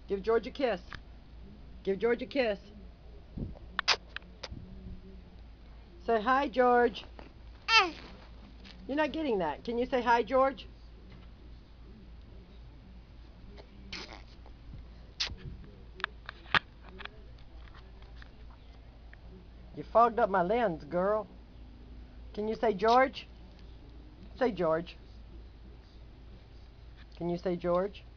Give George a kiss. Give George a kiss. Say hi, George. You're not getting that. Can you say hi, George? You fogged up my lens, girl. Can you say George? Say George. Can you say George?